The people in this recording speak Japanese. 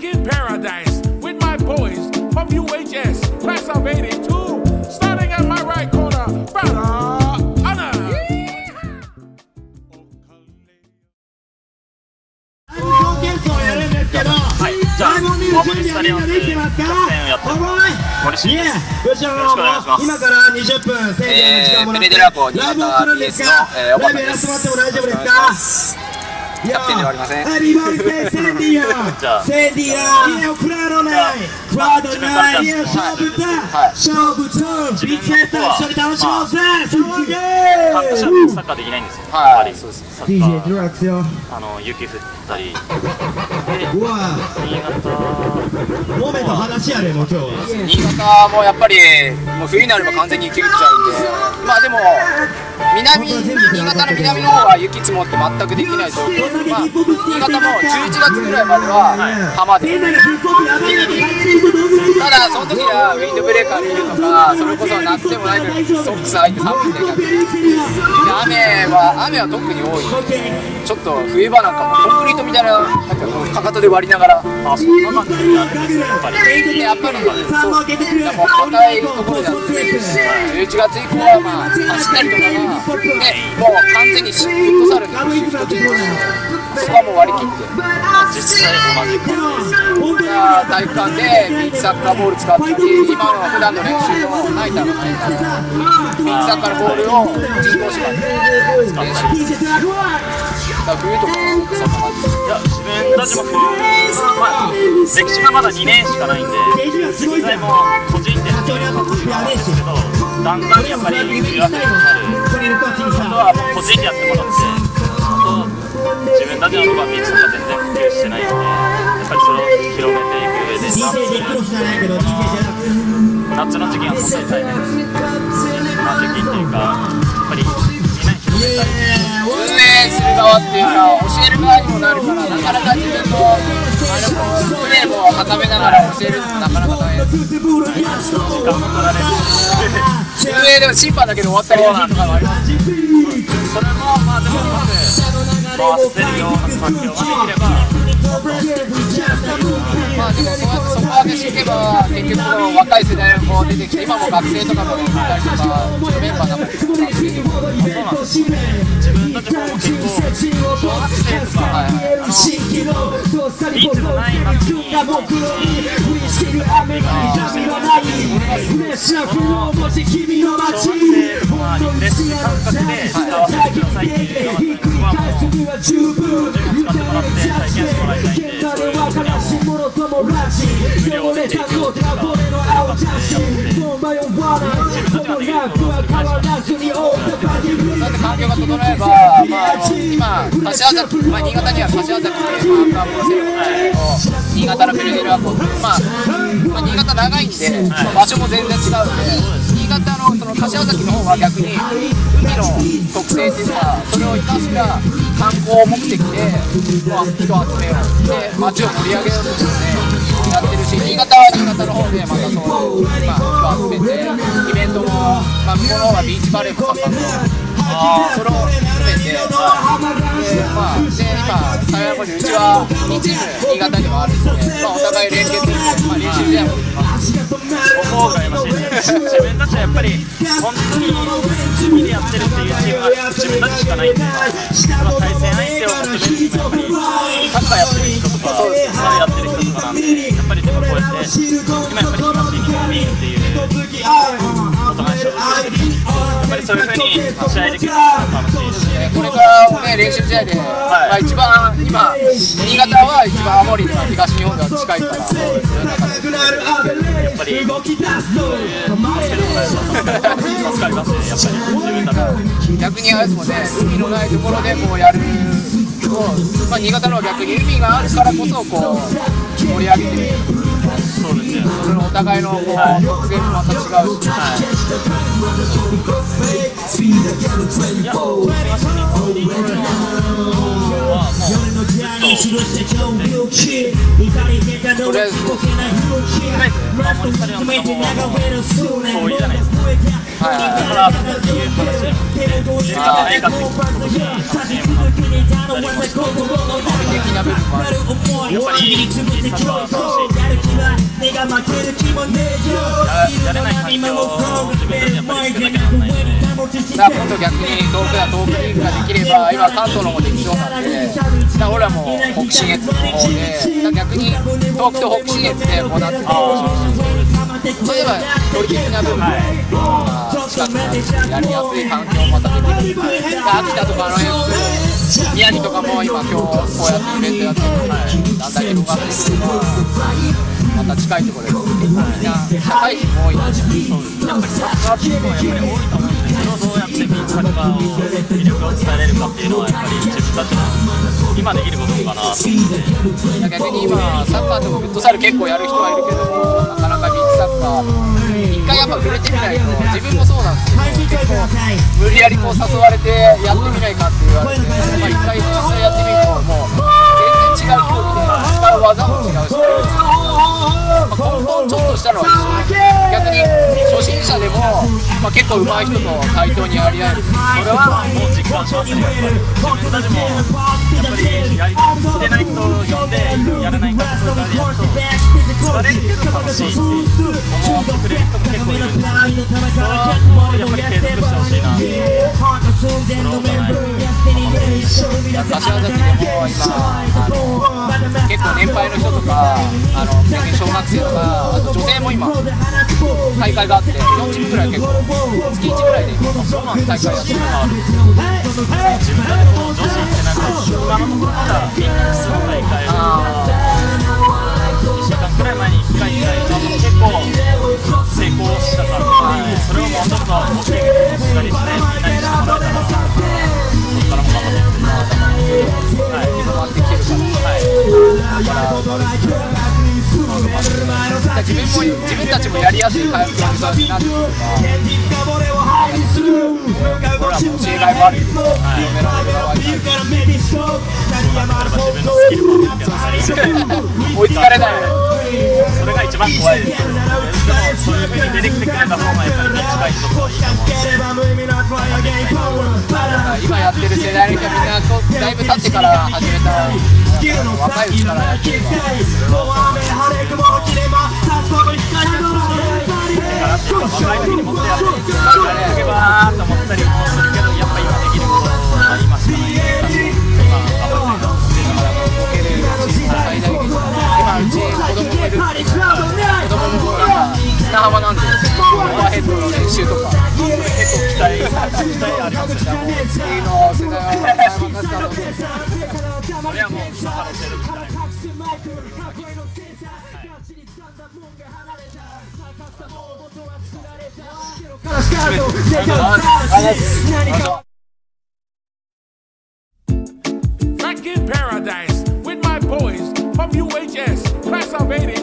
in paradise with my boys from UHS, class of 82, starting at my right corner, brother Anna. はい、じゃあ、大森スタジアムキャプテンをやってる森重です。よろしくお願いします。今から20分制限の時間もらってライブをするんですが、ライブやらせてもらっても大丈夫ですか？キャプテンではありません。センディアクラウドナイクラウドナイ勝負とビッチネスと一緒に楽しもうぜ。参加者はサッカーできないんですよ。はい、そうです。サッカー雪降ったりで、新潟モメント話やねもう今日は。新潟もやっぱりもう冬になれば完全に雪降っちゃうんで、まあでも新潟の南の方は雪積もって全くできない状況。まあ、新潟も11月ぐらいまでは浜で、ただその時はウィンドブレーカー見るとか、それこそ夏でもないけどソックス履いて寒くて逆に雨は特に多い。ちょっと冬場なんかもコンクリートみたいな、なんかかかとで割りながら、そんな感じでやるんですよ。やっぱりそう、もう硬いところでやってるし、11月以降はまあ走ったりとかがもう完全にフットサルのシフトチームで、そこはもう割り切って、実際同じ感じです。体育館でビーチサッカーボール使ったり、今の普段の練習のナイターがないから、ビーチサッカーのボールを人工芝で練習して、冬とかそんな感じです。いや、自分たちも冬、まあ、歴史がまだ2年しかないんで、実際も個人で始めるのがあるんですけど、だんだんやっぱり冬休みになる。あとはもう個人でやってもらって、あと自分たちのとこはビーチとか全然普及してないんで、やっぱりそれを広めていく上で夏の時期が本当に大変です。まあ時期っていうか、やっぱりみんなに広めたい。運営する側っていうか、教える側にもなるから、なかなか自分のプレーも固めながら教えるのもなかなか大変です。時間も取られる。運営でも審判だけで終わったりとかもありますし、それもまあでもうまく回せるような環境ができれば、まあでもそこまでしていけば結局若い世代も出てきて、今も学生とかもいたりとか、メンバーの中で学生とか、そうなんです。自分たちも結構小学生とかビーチのない街に今小学生とかにレッスン感覚で使わせてくださいっていうような、そこはもう自分が使ってもらって体験してもらいたいんで、そういうのにはもう無料で提供してくださいってやって、自分たちができることをするぐらいしかない。そうやって環境が整えば、まあ、今、柏崎、まあ、新潟には柏崎でアップをしてるんですけど、新潟のベルゲルアップ、まあ、新潟長いんで、場所も全然違うんで、新潟のその柏崎の方は逆に海の特性っていうか、それを生かした観光目的で人を集めようで街を盛り上げようとしてやってるし、新潟は新潟の方でまたそういう人を集めてイベントも、まあ、向こうの方はビーチバレーも盛んで、それを含めて、まあ、で今幸いなことにうちは2チーム新潟にもあるんで、まあ、お互い連携して、まあ、練習試合もできます。思うが羨ましいです。自分たちはやっぱり本当に好きでやってるっていうチームが自分たちしかないんで、対戦相手を求めるチームはやっぱりサッカーやってる人とかサッカーやってる人とかなんで、やっぱりでもこうやって今やっぱり東日本リーグっていうお互い勝負してる、やっぱりそういう風に試合できるのが楽しいし、これからね練習試合で、まあ、一番今新潟は一番青森とか東日本が近いから、そういう中でやっぱりそういう助けてもらえると助かりますね。やっぱり自分たち逆にあれですもんね、海のないところでこうやると、まあ、新潟のは逆に海があるからこそこう盛り上げてみる。そうですね。それのお互いのこう特性もまた違うし、いや、東日本リーグはもうずっととりあえず青森スタジアムの方は遠いじゃないですか。だからっていう話で映画って今年の話にもなりました。的な部分もある。 やっぱりサッカーは楽しいっていうことをやれない環境を自分たちでやっぱり作らなきゃならないので、 だから今度逆に東北では東北リーグができれば今関東の方できそうなんで、だから俺らも北信越の方で、だから逆に東北と北信越でこうなってくる。そういえば距離的な部分が近くなってやりやすい環境もまたできる。秋田とかあの辺、宮城とかも今今日こうやってイベントやってるので、だんだん広がってくるからまた近いところでみんな社会人も多いので、 そうです。やっぱりサッカーチームはやっぱり多いと思うんで、それをどうやってみんなサッカーを魅力を伝えれるかっていうのはやっぱり自分たちの今できることかなと思って。 逆に今サッカーとかフットサル結構やる人はいるけども、なかなかビーチサッカー一回やっぱ触れてみないと、自分もそうなんですけど結構無理やりこう誘われてやってみないかって言われて、まあ、一回実際やってみるともう全然違う競技で使う技も違うし、まあ、根本ちょっとしたのは一緒。逆に初心者でも、まあ、結構上手い人と対等にやり合える。 それはもう実感しますね。やっぱり自分たちもやっぱりやりしてない人を呼んでやらないからそれからやると疲れるけど楽しいって思ってくれる人も結構いるんですよ。それはもうやっぱり継続してほしいなっていう。それをじゃない柏崎でも今結構年配の人とか小学生とかあと女性も今大会があって4チームぐらい結構月1ぐらいで大会やってるのがあるんですよ。 自分たちも女子ってなんか他のところからみんなすごい大会を1週間くらい前に1回ぐらい結構成功したから、それをもうちょっと大きくしたりしてみんなにしてもらえたらこれからも頑張っていって広まってきてるから、自分たちもやりやすい環境になってくるから俺らも教えがいもあるよ、認められる側になる自分のスキルも追いつかれない。 それが一番怖いです。でもそういう風に出てきてくれた方がやっぱり近いところいいと思うんで、 今やってる世代の人はみんなだいぶ経ってから始めた若いうちからやってるから若い時にもっとやっていけばと思ったりもするけど、やっぱ今できることは今しかないんで、今頑張ってます。 動ける最大限今うち子供もいるんですけど、子供もなんか砂浜なんでオーバーヘッドの練習とか結構期待ありますね。 次の世代は任せたのでそれはもうみんなから教えるみたいな。 Back in paradise with my boys from UHS, class of 80.